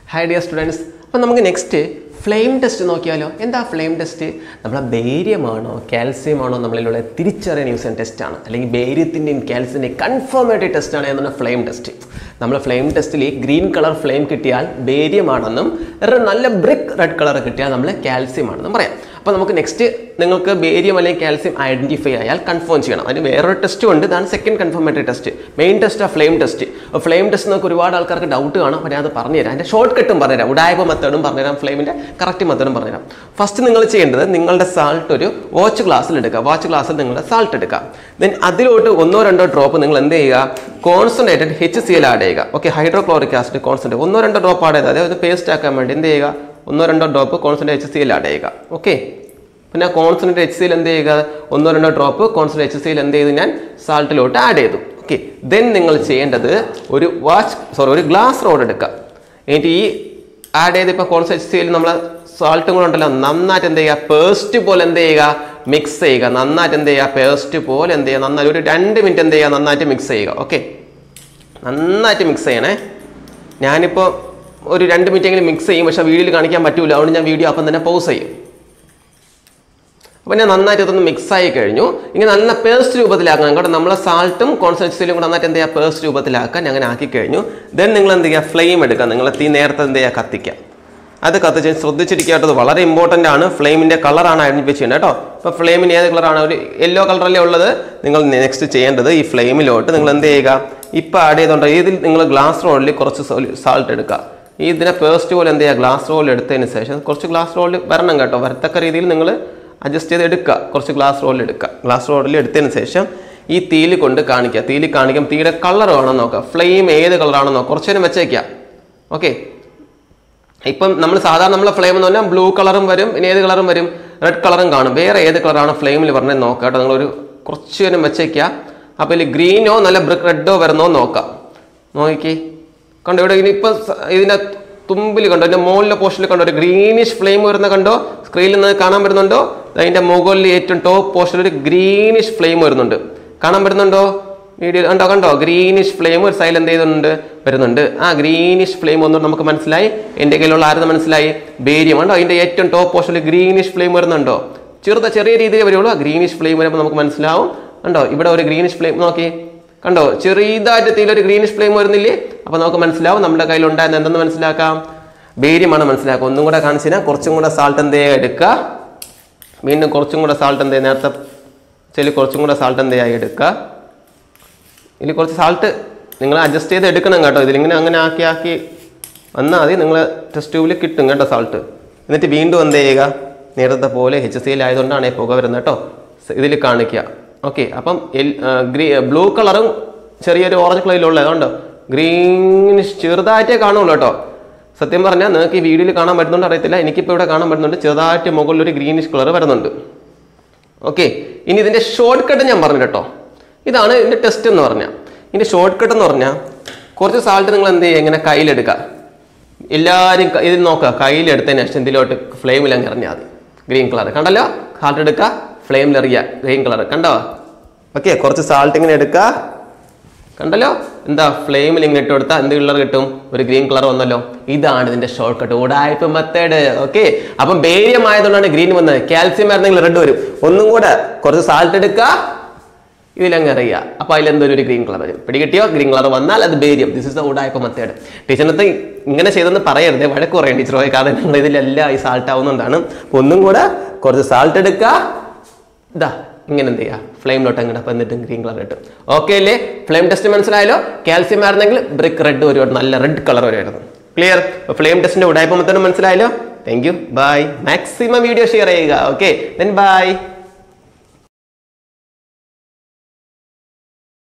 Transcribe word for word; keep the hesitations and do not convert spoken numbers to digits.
Hi dear students. അപ്പോൾ നമുക്ക് next flame test നോക്കിയാലോ. എന്താ ഫ്ലെയിം ടെസ്റ്റ്? നമ്മളെ ബേരിയം ആണോ കാൽസ്യം ആണോ നമ്മളിലുള്ള തിരിച്ചറിയാൻ യൂസ് ചെയ്യുന്ന ടെസ്റ്റാണ്, അല്ലെങ്കിൽ ബേരിയത്തിൻ്റെയും കാൽസ്യത്തിൻ്റെയും കൺഫർമേറ്ററി ടെസ്റ്റാണ് എന്നാണ് ഫ്ലെയിം ടെസ്റ്റ്. നമ്മൾ ഫ്ലെയിം ടെസ്റ്റിൽ ഗ്രീൻ കളർ ഫ്ലെയിം കിട്ടിയാൽ ബേരിയം ആണെന്നും നല്ല ബ്രിക്ക് റെഡ് കളർ കിട്ടിയാൽ നമ്മൾ കാൽസ്യം ആണെന്നും പറയാം. അപ്പോൾ നമുക്ക് നെക്സ്റ്റ് നിങ്ങൾക്ക് ബേരിയം അല്ലെങ്കിൽ കാൽസ്യം ഐഡൻറ്റിഫൈ ആയാൽ കൺഫേം ചെയ്യണം. അതിന് വേറൊരു ടെസ്റ്റും ഉണ്ട്, ഇതാണ് second confirmatory test. Main test ആ ഫ്ലെയിം ടെസ്റ്റ്. അപ്പോൾ ഫ്ലെയിം ടെസ്റ്റ് നമുക്ക് ഒരുപാട് ആൾക്കാർക്ക് ഡൗട്ട് കാണും, അപ്പോൾ ഞാൻ അത് പറഞ്ഞുതരാം. അതിൻ്റെ ഷോർട്ട് കട്ടും പറഞ്ഞുതരാം, ഉഡായ്പ മെത്തേഡും പറഞ്ഞുതരാം, ഫ്ലെയിമിൻ്റെ കറക്റ്റ് മെത്തേഡും പറഞ്ഞുതരാം. ഫസ്റ്റ് നിങ്ങൾ ചെയ്യേണ്ടത് നിങ്ങളുടെ സാൾട്ട് ഒരു വാച്ച് ഗ്ലാസ്സിൽ എടുക്കുക. വാച്ച് ഗ്ലാസ്സിൽ നിങ്ങളുടെ സാൾട്ട് എടുക്കുക. ദെൻ അതിലോട്ട് ഒന്നോ രണ്ടോ ഡ്രോപ്പ് നിങ്ങൾ എന്ത് ചെയ്യുക, concentrated H C L add ചെയ്യുക. ഓക്കെ, ഹൈഡ്രോക്ലോറിക് ആസിഡ് കോൺസെൻട്രേറ്റ് ഒന്നോ രണ്ടോ ഡ്രോപ്പ് ആഡ് ചെയ്താൽ അതായത് പേസ്റ്റ് ആക്കാൻ വേണ്ടി എന്ത് ചെയ്യുക, ഒന്നോ രണ്ടോ drop concentrate H C L add ചെയ്യുക. ഓക്കെ, പിന്നെ കോൺസെൻട്രേറ്റ് എച്ച് സി എൽ എന്ത് ചെയ്യുക, ഒന്നോ രണ്ടോ drop concentrate H C L എന്ത് ചെയ്തു, ഞാൻ സാൾട്ടിലോട്ട് ആഡ് ചെയ്തു. ഓക്കെ, ദെൻ നിങ്ങൾ ചെയ്യേണ്ടത് ഒരു വാച്ച് സോറി ഒരു ഗ്ലാസ് റോഡ് എടുക്കുക. എന്നിട്ട് ഈ ആഡ് ചെയ്ത് ഇപ്പോൾ കോൺസെൻട്രേറ്റ് എച്ച് സി എൽ നമ്മൾ സാൾട്ടും കൂടെ ഉണ്ടല്ലോ, നന്നായിട്ട് എന്ത് ചെയ്യുക, പേസ്റ്റ് പോലെ എന്ത് ചെയ്യുക, മിക്സ് ചെയ്യുക. നന്നായിട്ട് എന്ത് ചെയ്യുക, പേസ്റ്റ് പോലെ എന്ത് ചെയ്യുക, നന്നായി ഒരു രണ്ട് മിനിറ്റ് എന്ത് ചെയ്യുക, നന്നായിട്ട് മിക്സ് ചെയ്യുക. ഓക്കെ, നന്നായിട്ട് മിക്സ് ചെയ്യണേ. ഞാനിപ്പോൾ ഒരു രണ്ട് മിനിറ്റ് എങ്കിലും മിക്സ് ചെയ്യും, പക്ഷേ വീഡിയോയിൽ കാണിക്കാൻ പറ്റില്ല, അതുകൊണ്ട് ഞാൻ വീഡിയോ അപ്പം തന്നെ പോസ് ചെയ്യും. അപ്പോൾ ഞാൻ നന്നായിട്ട് ഇതൊന്ന് മിക്സ് ആയി കഴിഞ്ഞു. ഇങ്ങനെ നല്ല പേസ്റ്റ് രൂപത്തിലാക്കണം കേട്ടോ. നമ്മളെ സാൾട്ടും കോൺസെൻട്രേറ്റ്സിലും കൂടെ നന്നായിട്ട് എന്ത് ചെയ്യുക, പേസ്റ്റ് രൂപത്തിലാക്കാൻ അങ്ങനെ ആക്കി കഴിഞ്ഞു. ദെൻ നിങ്ങൾ എന്ത് ചെയ്യുക, ഫ്ലെയിം എടുക്കുക. നിങ്ങൾ തീ നേരത്തെ എന്ത് ചെയ്യുക, കത്തിക്കുക. അത് കത്തിച്ച് ശ്രദ്ധിച്ചിരിക്കേണ്ടത് വളരെ ഇമ്പോർട്ടൻ്റ് ആണ്. ഫ്ലെയിമിൻ്റെ കളറാണ് ഐഡൻറ്റിഫൈ ചെയ്യേണ്ടത് കേട്ടോ. ഇപ്പോൾ ഫ്ലെയിമിന് ഏത് കളറാണ്, ഒരു യെല്ലോ കളറല്ലേ ഉള്ളത്. നിങ്ങൾ നെക്സ്റ്റ് ചെയ്യേണ്ടത് ഈ ഫ്ലെയിമിലോട്ട് നിങ്ങൾ എന്ത് ചെയ്യുക, ഇപ്പോൾ ആഡ് ചെയ്തുകൊണ്ട് ഇതിൽ നിങ്ങൾ ഗ്ലാസ് റോളിൽ കുറച്ച് സാൾട്ട് എടുക്കുക. ഈ ഇതിനെ പേസ്റ്റ് പോലെ എന്ത് ചെയ്യുക, ഗ്ലാസ് റോളിൽ എടുത്തതിന് ശേഷം കുറച്ച് ഗ്ലാസ് റോളിൽ വരണം കേട്ടോ, വരത്തക്ക രീതിയിൽ നിങ്ങൾ അഡ്ജസ്റ്റ് ചെയ്ത് എടുക്കുക. കുറച്ച് ഗ്ലാസ് റോളിൽ എടുക്കുക. ഗ്ലാസ് റോളിൽ എടുത്തതിന് ശേഷം ഈ തീയിൽ കൊണ്ട് കാണിക്കുക. തീയിൽ കാണിക്കാം, തീയുടെ കളർ വേണം നോക്കുക, ഫ്ലെയിം ഏത് കളറാണെന്ന് നോക്കുക. കുറച്ച് നേരം വെച്ചേക്കുക. ഓക്കെ, ഇപ്പം നമ്മൾ സാധാരണ നമ്മളെ ഫ്ലെയിം എന്ന് പറഞ്ഞാൽ ബ്ലൂ കളറും വരും, ഇനി ഏത് കളറും വരും, റെഡ് കളറും കാണും. വേറെ ഏത് കളറാണ് ഫ്ലെയിമിൽ പറഞ്ഞത് നോക്കുക കേട്ടോ. നിങ്ങളൊരു കുറച്ച് നേരം വെച്ചേക്കുക. അപ്പോൾ ഇതിൽ ഗ്രീനോ നല്ല ബ്രിക്ക് റെഡോ വരുന്നോ നോക്കാം. നോക്കി കണ്ടോ, ഇവിടെ ഇനിയിപ്പോൾ ഇതിൻ്റെ തുമ്പിൽ കണ്ടോ, അതിൻ്റെ മുകളിലെ പോർഷനിൽ കണ്ടോ ഒരു ഗ്രീനിഷ് ഫ്ലെയിം വരുന്ന കണ്ടോ, സ്ക്രീനിൽ നിന്ന് കാണാൻ വരുന്നുണ്ടോ? അതിൻ്റെ മുകളിൽ ഏറ്റവും ടോപ്പ് പോർഷനിൽ ഒരു ഗ്രീനിഷ് ഫ്ലെയിം വരുന്നുണ്ട്, കാണാൻ വരുന്നുണ്ടോ? വീഡിയോ കണ്ടോ കണ്ടോ ഗ്രീനിഷ് ഫ്ലെയിം ഒരു സൈഡിൽ എന്ത് ചെയ്യുന്നുണ്ട്, വരുന്നുണ്ട്. ആ ഗ്രീനിഷ് ഫ്ലെയിം ഒന്നും നമുക്ക് മനസ്സിലായി. എൻ്റെ കയ്യിലുള്ള ആരെന്ന് മനസ്സിലായി, ബേരിയം കണ്ടോ, അതിൻ്റെ ഏറ്റവും ടോപ്പ് പോർഷനിൽ ഗ്രീനിഷ് ഫ്ലെയിം വരുന്നുണ്ടോ? ചെറുത ചെറിയ രീതിയിൽ വരുള്ളൂ. ഗ്രീനിഷ് ഫ്ലെയിം വരുമ്പോൾ നമുക്ക് മനസ്സിലാവും. കണ്ടോ ഇവിടെ ഒരു ഗ്രീനിഷ് ഫ്ലെയിം നോക്കി, കണ്ടോ ചെറിയതായിട്ട് തീയിലൊരു ഗ്രീനിഷ് ഫ്ലെയിം വരുന്നില്ലേ? അപ്പോൾ നമുക്ക് മനസ്സിലാവും നമ്മുടെ കയ്യിലുണ്ടായിരുന്ന എന്തെന്ന് മനസ്സിലാക്കാം, ബേരിയമാണ് മനസ്സിലാക്കുക. ഒന്നും കൂടെ കാണിച്ചു കഴിഞ്ഞാൽ കുറച്ചും കൂടെ സാൾട്ട് എന്ത് ചെയ്യുക, എടുക്കുക. വീണ്ടും കുറച്ചും കൂടെ സാൾട്ട് എന്ത് ചെയ്യുക, നേരത്തെ ചെല്ലി കുറച്ചും കൂടെ സാൾട്ട് എന്ത് ചെയ്യുക, എടുക്കുക. ഇതിൽ കുറച്ച് സാൾട്ട് നിങ്ങൾ അഡ്ജസ്റ്റ് ചെയ്ത് എടുക്കണം കേട്ടോ. ഇതിലിങ്ങനെ അങ്ങനെ ആക്കി ആക്കി വന്നാൽ മതി, നിങ്ങൾ ടെസ്റ്റ് ട്യൂബിൽ കിട്ടും കേട്ടോ സാൾട്ട്. എന്നിട്ട് വീണ്ടും എന്ത് ചെയ്യുക, നേരത്തെ പോലെ എച്ച് സി എൽ ആയതുകൊണ്ടാണ് ഈ പുക വരുന്നത് കേട്ടോ. ഇതിൽ കാണിക്കുക. ഓക്കെ, അപ്പം എൽ ഗ്രീ ബ്ലൂ കളറും ചെറിയൊരു ഓറഞ്ച് കളറിലുള്ള അതുകൊണ്ട് ഗ്രീനിഷ് ചെറുതായിട്ടേ കാണുള്ളൂ കേട്ടോ. സത്യം പറഞ്ഞാൽ നിങ്ങൾക്ക് ഈ വീഡിയോയിൽ കാണാൻ പറ്റുന്നുണ്ട് അറിയത്തില്ല, എനിക്കിപ്പോൾ ഇവിടെ കാണാൻ പറ്റുന്നുണ്ട്, ചെറുതായിട്ട് മുകളിൽ ഒരു ഗ്രീനിഷ് കളർ വരുന്നുണ്ട്. ഓക്കെ, ഇനി ഇതിൻ്റെ ഷോർട്ട് കട്ട് ഞാൻ പറഞ്ഞു കേട്ടോ. ഇതാണ് ഇതിൻ്റെ ടെസ്റ്റ് എന്ന് പറഞ്ഞാൽ. ഇതിൻ്റെ ഷോർട്ട് കട്ട് എന്ന് പറഞ്ഞാൽ കുറച്ച് സാൾട്ട് നിങ്ങൾ എന്ത് ചെയ്യുക, ഇങ്ങനെ കയ്യിലെടുക്കുക. എല്ലാവരും ഇത് നോക്കുക, കയ്യിലെടുത്തതിന് ശേഷം ഇതിലോട്ട് ഫ്ലെയിമിൽ അങ്ങ് എറിഞ്ഞാൽ മതി. ഗ്രീൻ കളർ കണ്ടല്ലോ, സാൾട്ട് എടുക്കുക, ഫ്ലെയിമിൽ എറിയുക, ഗ്രീൻ കളർ കണ്ടോ. ഓക്കെ, കുറച്ച് സാൾട്ട് ഇങ്ങനെ എടുക്കുക, കണ്ടല്ലോ. എന്താ ഫ്ലെയിമിൽ ഇങ്ങനെ ഇട്ട് കൊടുത്താൽ എന്ത് കളർ കിട്ടും, ഒരു ഗ്രീൻ കളർ വന്നല്ലോ. ഇതാണ് ഇതിന്റെ ഷോർട്ട് കട്ട്, ഉഡായിപ്പ് മെത്തേഡ്. ഓക്കെ, അപ്പം ബേരിയം ആയതുകൊണ്ടാണ് ഗ്രീൻ വന്നത്, കാൽസ്യം ആയിരുന്നെങ്കിൽ റെഡ് വരും. ഒന്നും കൂടെ കുറച്ച് സാൾട്ട് എടുക്കുക, ഇതിലങ്ങ് അറിയുക, അപ്പോൾ അതിലെന്തൊരു ഒരു ഗ്രീൻ കളർ വരും. പിടികിട്ടിയോ? ഗ്രീൻ കളർ വന്നാൽ അത് ബേരിയം. ദിസ് ഇസ് ദ ഉഡായിപ്പ് മെത്തേഡ്. ടീച്ചറിനകത്ത് ഇങ്ങനെ ചെയ്തെന്ന് പറയരുത്, വഴക്ക് പറയാം ടീച്ചറോയെ, കാരണം നിങ്ങൾ ഇതിലെല്ലാം ഈ സാൾട്ട് ആവുന്നതുകൊണ്ടാണ്. ഒന്നും കൂടെ കുറച്ച് സാൾട്ട് എടുക്കുക, ഇതാ ഇങ്ങനെ എന്ത് ചെയ്യുക, ഫ്ലെയിമിലോട്ട് അങ്ങനെ വന്നിട്ട് ഗ്രീൻ കളർ കിട്ടും. ഓക്കെ അല്ലേ? ഫ്ലെയിം ടെസ്റ്റ് മനസ്സിലായല്ലോ. കാൽസ്യം ആയിരുന്നെങ്കിൽ ബ്രിക്ക് റെഡ് ഒരു നല്ല റെഡ് കളർ വരുമായിരുന്നു. ക്ലിയർ? ഫ്ലെയിം ടെസ്റ്റിന്റെ ഉഡായിപ്പ് മെത്തേഡ് മനസ്സിലായല്ലോ. Thank you, bye. Maximum video share ചെയ്യുക. Okay, then by.